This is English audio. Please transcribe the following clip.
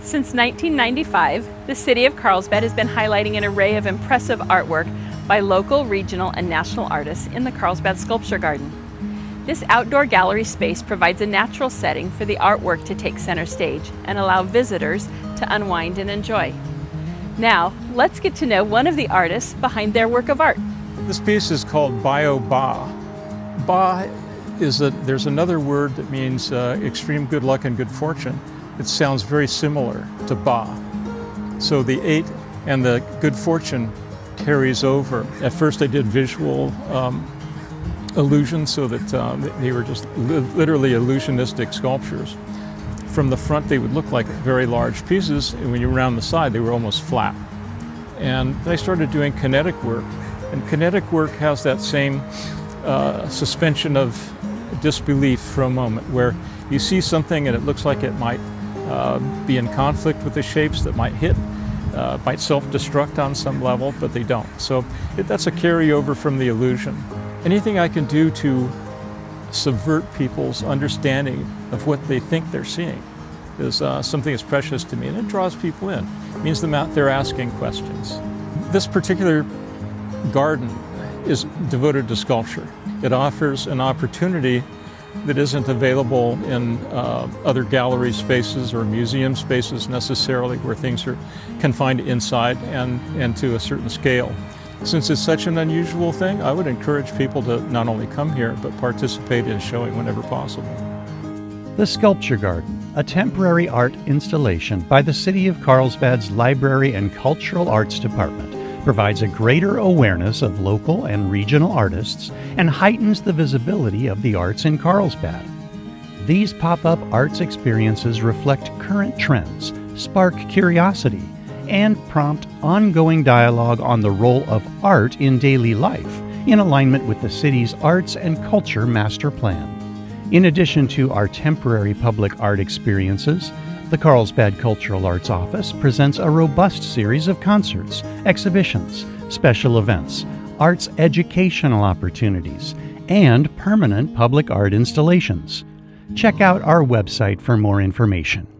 Since 1995, the City of Carlsbad has been highlighting an array of impressive artwork by local, regional, and national artists in the Carlsbad Sculpture Garden. This outdoor gallery space provides a natural setting for the artwork to take center stage and allow visitors to unwind and enjoy. Now, let's get to know one of the artists behind their work of art. This piece is called Ba. Ba is there's another word that means extreme good luck and good fortune. It sounds very similar to Ba. So the 8 and the good fortune carries over. At first I did visual illusions so that they were just literally illusionistic sculptures. From the front they would look like very large pieces, and when you were around the side they were almost flat. And I started doing kinetic work, and kinetic work has that same suspension of disbelief for a moment, where you see something and it looks like it might be in conflict with the shapes, that might hit, might self-destruct on some level, but they don't. So that's a carryover from the illusion. Anything I can do to subvert people's understanding of what they think they're seeing is something that's precious to me, and it draws people in. It means they're asking questions. This particular garden is devoted to sculpture. It offers an opportunity that isn't available in other gallery spaces or museum spaces necessarily, where things are confined inside and to a certain scale. Since it's such an unusual thing, I would encourage people to not only come here, but participate in showing whenever possible. The Sculpture Garden, a temporary art installation by the City of Carlsbad's Library and Cultural Arts Department, provides a greater awareness of local and regional artists and heightens the visibility of the arts in Carlsbad. These pop-up arts experiences reflect current trends, spark curiosity, and prompt ongoing dialogue on the role of art in daily life, in alignment with the city's Arts and Culture Master Plan. In addition to our temporary public art experiences, the Carlsbad Cultural Arts Office presents a robust series of concerts, exhibitions, special events, arts educational opportunities, and permanent public art installations. Check out our website for more information.